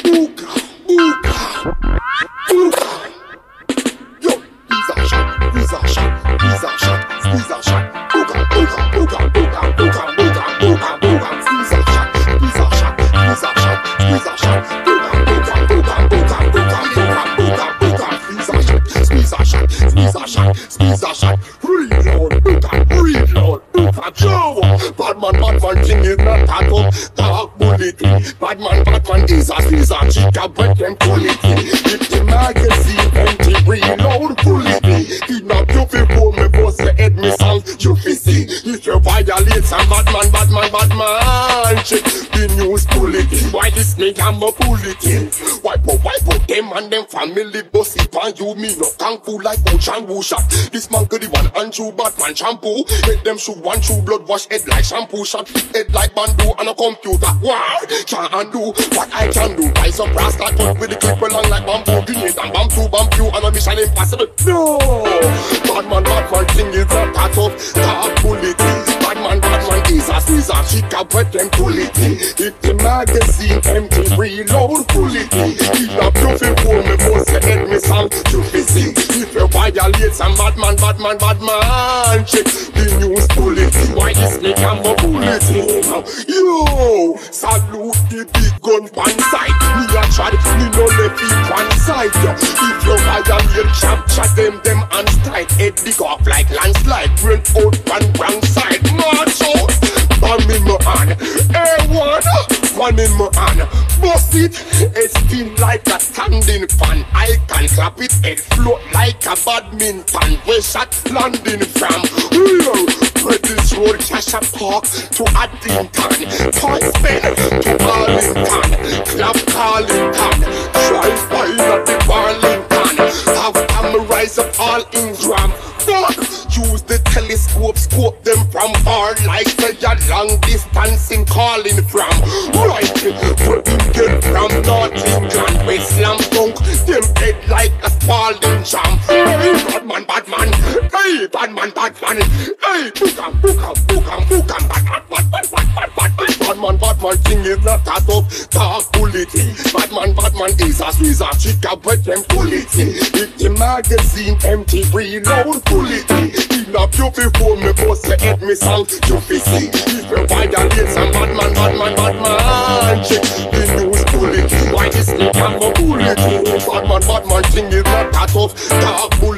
Booga, booga, booga. Yo, pizza shot, pizza shot, pizza shot, pizza shot. Booga, booga, booga, booga, booga, booga, booga, booga. Pizza shot, pizza shot, pizza shot, pizza shot. Booga, booga, booga, booga, booga, booga, booga, booga. Pizza shot, pizza shot, pizza shot. Reload, booga, reload, booga. Joe, Badman thing is not that up. Dark bullet. Badman is a pizza chica, but them quality. If the magazine empty, reload bullet. Kidnap you fi home, me bust your head, me song you fi see. If you violate some Badman chick, the news bullet. Why this nigga I'm a bullet? Wipe out them and them family bossy pan you. Me no kung fu like Ocean Wu shot. This man could the one and true Batman shampoo. Make them shoot one true blood wash head like shampoo shot. Head like bamboo and a computer. Wow, can't undo what I can do. Rise up rascal cut with the clip along like bamboo. Grenade and bamboo and a mission impossible. No, Badman thing is not that tough. Dark bullet. Badman is a Caesar chica, but them quality. If the magazine empty, reload fully. Keep up you fi home, me bust your head, me song you fi see. If you violate some Badman chick, the news bullet. Why this nigga I'm a bullet? Yo, salute the big gun pan side. Me a chad, me no left it one side. If you violate chat them and strike. Head dig off like landslide. Run out one wrong side. March out, bomb in my hand. One in my hand. Bust it, it spin like a standing fan. I can clap it, it float like a badminton. Where shot landing from? Spread this road, cash a park to Addington. Toy spin to Arlington. Clap Carlington. Drive by at the Barlington. Have cameras up all Ingram. Fuck! Use the telescope, scope them from far like say a long distance in calling from. Right, where them get from North England, West Slam Dunk, them head like a Spalding jam. Hey, Badman, hey, Badman, hey, bookam, Badman thing is not that up, dark bullet. Badman is a Caesar chica, but them quality. If the magazine empty, reload bullet. Kidnap you fi home, me bust your head, me song you fi see. If you violate some Badman chick, the news bullet. Why this nigga I'm a bullet? Badman thing is not that tough, dark bullet.